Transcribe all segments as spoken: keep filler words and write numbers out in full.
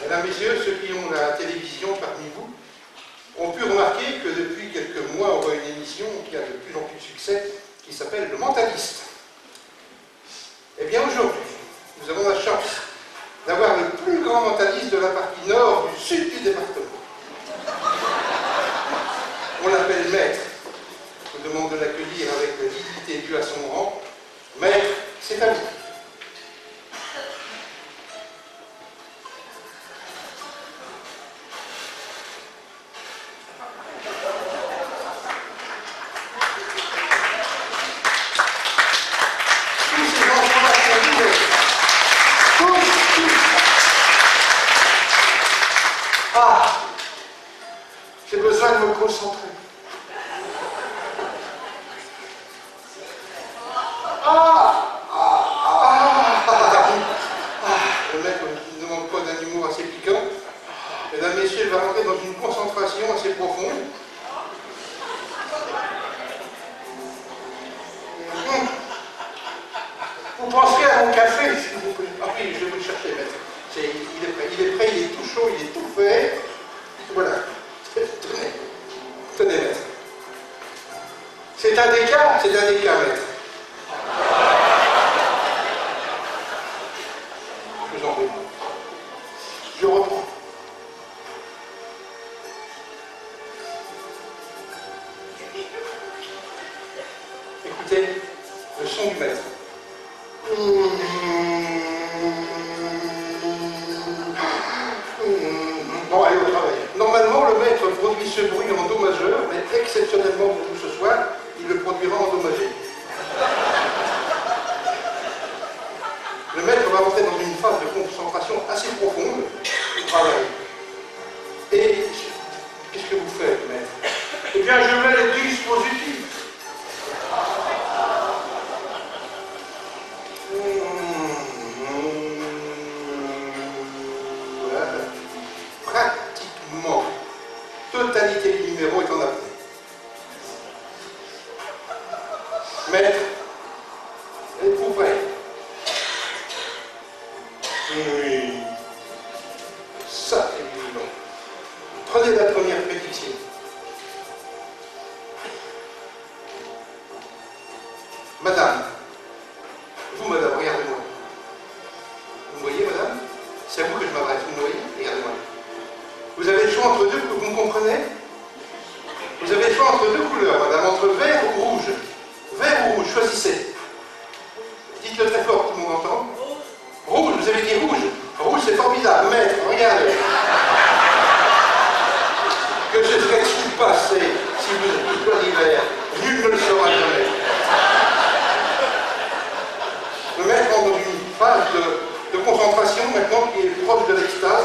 Mesdames, Messieurs, ceux qui ont la télévision parmi vous ont pu remarquer que depuis quelques mois, on voit une émission qui a de plus en plus de succès, qui s'appelle Le Mentaliste. Eh bien, aujourd'hui, nous avons la chance d'avoir le plus grand mentaliste de la partie nord du sud du département. On l'appelle Maître. Je vous demande de l'accueillir avec la dignité due à son rang. Maître, c'est à vous. Ah, j'ai besoin de me concentrer. Ah, ah, ah, ah, le mec ne manque pas d'un humour assez piquant. Mesdames, Messieurs, il va rentrer dans une concentration assez profonde. Vous penserez à mon café, s'il vous plaît. Ah oui, je vais vous le chercher, maître. Il est prêt, il est prêt, il est tout chaud, il est tout fait. Voilà. Tenez. Tenez, maître. C'est un déca? C'est un déca, maître. Je vous en prie. Je reprends. Écoutez, le son du maître. Bon, allez au travail. Normalement, le maître produit ce bruit en do majeur, mais exceptionnellement pour vous ce soir, il le produira en do majeur. Le maître va rentrer dans une phase de concentration assez profonde au travail. Et qu'est-ce que vous faites, maître? Eh bien, je mets les dispositifs. Pratiquement totalité des numéros est en apnée. Maître, êtes-vous prêt? Oui. Ça, c'est évident. Prenez la première prédiction. Madame, vous, madame, regardez-moi. Vous me voyez, madame? C'est à vous que je m'adresse, vous me voyez? Regardez-moi. Vous avez le choix entre deux, vous me comprenez? Vous avez le choix entre deux couleurs, madame, entre vert ou rouge. Vert ou rouge, choisissez. Dites-le très fort, tout le monde entend. Rouge, vous avez dit rouge. Rouge, c'est formidable. Maître, regardez. Que se serait-il passé si vous aviez choisi vert? Nul ne le saura jamais. Le maître entre dans une phase de, de concentration maintenant qui est proche de l'extase.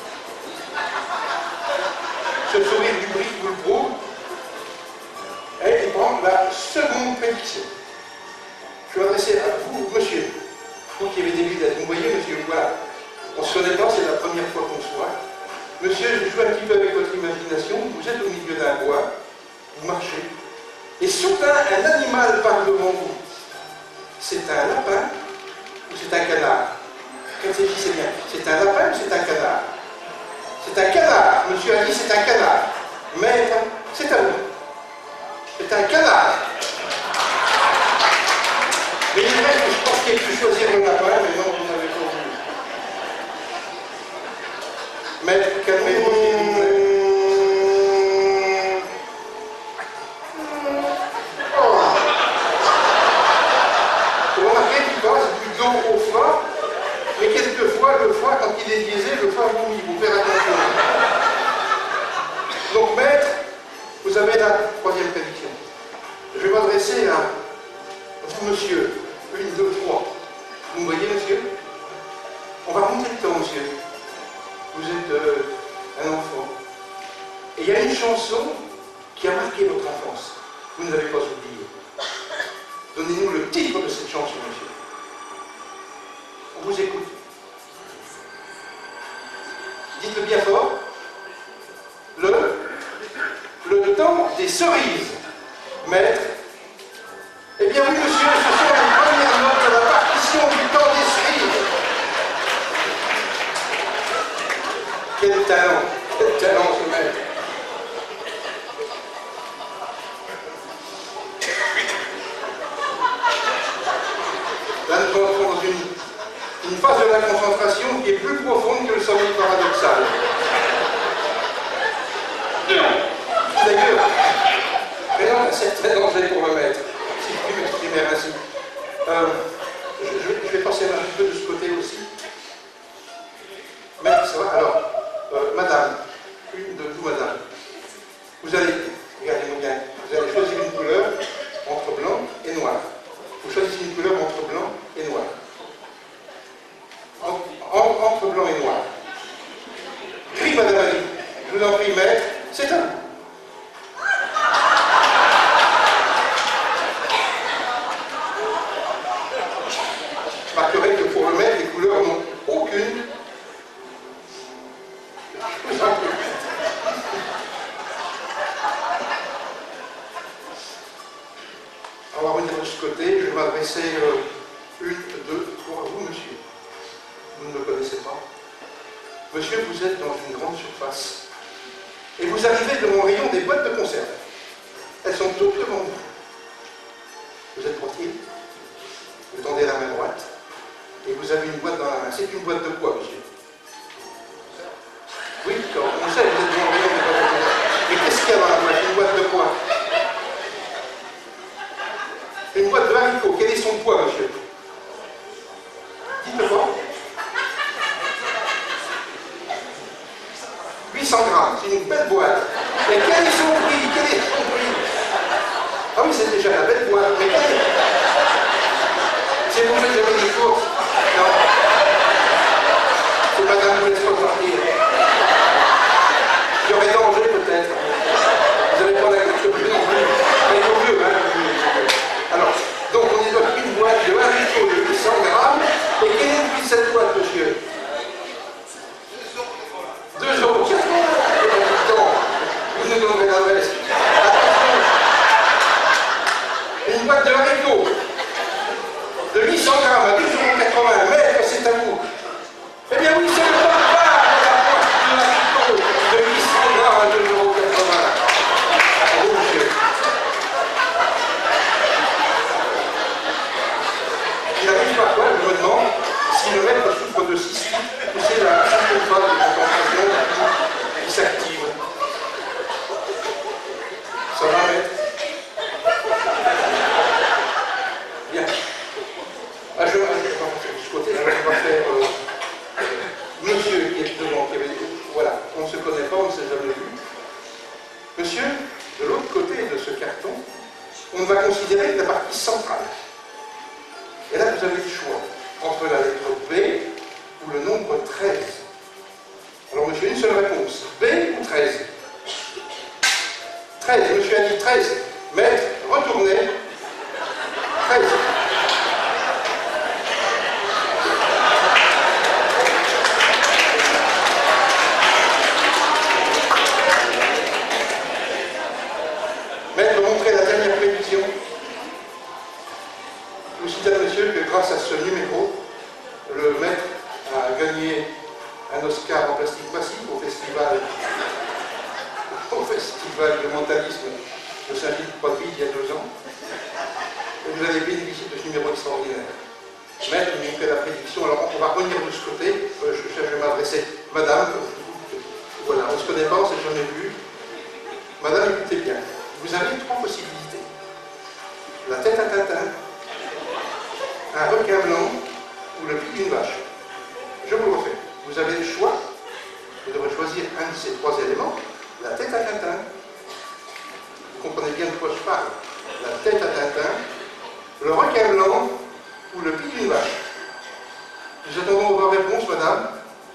Ce sourire du brick vous le prouve. Et il prend la seconde prédiction. Je vais adresser à vous, monsieur. Vous qui avez début d'être. Vous voyez, monsieur, voilà. On ne se connaît pas, c'est la première fois qu'on se voit. Monsieur, je joue un petit peu avec votre imagination. Vous êtes au milieu d'un bois, vous marchez. Et soudain, un animal parle devant vous. C'est un lapin ou c'est un canard? Quand c'est dit, c'est bien. C'est un lapin ou c'est un canard? C'est un canard. Monsieur a dit c'est un canard. Maître, c'est à vous. C'est un canard. Mais il est vrai que je pense qu'il ait pu choisir le lapin, mais non, vous n'avez pas voulu. Maître, calmez-vous, s'il vous plaît. Vous remarquez qu'il passe du dos au foie, mais quelquefois, le foie, quand il est diésé, le foie vomit. Vous faites attention. Donc, maître, vous avez la troisième prédiction. Je vais m'adresser à vous, monsieur. Une, deux, trois. Vous me voyez, monsieur? On va monter le temps, monsieur. Vous êtes euh, un enfant. Et il y a une chanson qui a marqué votre enfance. Vous ne l'avez pas oubliée. Donnez-nous le titre de cette chanson, monsieur. On vous écoute. Dites-le bien fort. Le, le temps des cerises. Maître. Eh bien oui, monsieur, ce sont les premières notes de la partition du temps des cerises. une phase de la concentration qui est plus profonde que le sommeil paradoxal. D'ailleurs, présente un certain danger pour le maître, si je puis m'exprimer ainsi. Euh, je, je, je vais passer un peu de ce côté aussi. Maître, ça va? Alors, euh, madame, une de vous, madame, vous allez, regardez-moi bien, vous allez choisir une couleur entre blanc et noir. Vous choisissez une couleur entre blanc et noir. En, en, entre blanc et noir. Gris, madame Ali. Je vous en prie, maître, c'est à vous. Je marquerai que pour le maître, les couleurs n'ont aucune. Je vous en prie. On va revenir de ce côté. Je vais m'adresser euh, une, deux, trois à vous, monsieur. Vous ne me connaissez pas. Monsieur, vous êtes dans une grande surface. Et vous arrivez de mon rayon des boîtes de conserve. Elles sont toutes devant vous. Vous êtes portier. Vous tendez la main droite. Et vous avez une boîte dans la main. C'est une boîte de quoi, monsieur? Oui, on sait, vous êtes devant le rayon des boîtes de conserve. Mais qu'est-ce qu'il y a dans la boîte? Une boîte de quoi? Une boîte de haricots. Quel est son poids, monsieur? Dites-moi. huit cents grammes, c'est une belle boîte. Mais quel est son prix? Quel est son prix? Ah oui, c'est déjà la belle boîte. Mais quel est... C'est pour ça que j'avais des courses. Non. C'est madame vous laisse pas partir. Il y aurait danger peut-être. Vous n'avez pas la carte bleue non plus. Mais il vaut mieux, hein. Alors, donc on est dans une boîte de haricots de huit cents grammes. Et quel est le prix de cette boîte, monsieur? deux euros. Vous nous donnerez l'adresse. Une boîte de haricots de huit cents grammes à douze euros quatre-vingts. Maître, c'est à vous. Eh bien oui, c'est le top part de la boîte de haricots de huit cents grammes à deux euros quatre-vingts. À vous, monsieur. Il arrive parfois, je me demande, si le maître souffre de cystite, ou c'est la simple phase de concentration qui s'active. Ça va, maître? Bien. Ah, je, je, je, ce côté, je vais faire euh, euh, monsieur qui est devant, qui avait, voilà, on ne se connaît pas, on ne s'est jamais vu. Monsieur, de l'autre côté de ce carton, on va considérer la partie centrale. Et là, vous avez le choix entre la lettre B ou le nombre treize. Alors, monsieur, une seule réponse. B ou treize? treize, monsieur a dit treize. Maître, retournez. treize. Maître, montrez la dernière prévision. Je vous signale, monsieur, que grâce à ce numéro, le maître a gagné un Oscar en plastique massif au festival, au festival de mentalisme de Saint-Gilles-de-Poitville il y a deux ans. Et vous avez bénéficié de ce numéro extraordinaire. Maître, vous fait la prédiction. Alors on va revenir de ce côté. Euh, je cherche à m'adresser. Madame, voilà, on ne se connaît pas, on ne s'est jamais vu. Madame, écoutez bien. Vous avez trois possibilités. La tête à Tintin, un requin blanc ou le pied d'une vache. Je vous le refais. Vous avez le choix. Vous devrez choisir un de ces trois éléments. La tête à Tintin. Vous comprenez bien de quoi je parle. La tête à Tintin, le requin blanc ou le pied d'une vache. Nous attendons vos réponses, madame.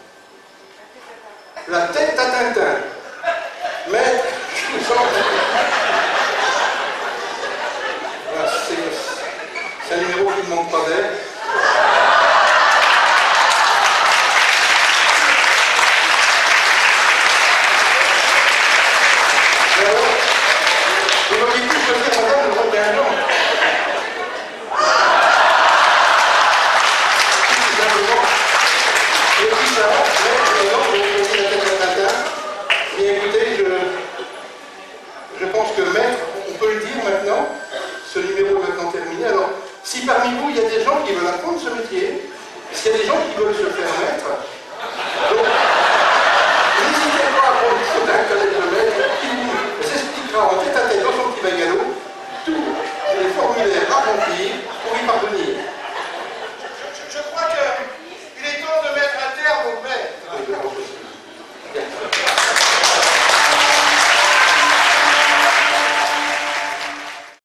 La tête à Tintin. Mais, je vous en prie. C'est un numéro qui ne manque pas d'air. Vous m'auriez pu choisir, madame, le requin blanc. Tout simplement. Et puis ça va, mais non, vous avez choisi la tête à Tintin. Bien écoutez, je, je pense que maître, on peut le dire maintenant, ce numéro est maintenant terminé. Alors, si parmi vous, il y a des gens qui veulent veulent se fermer,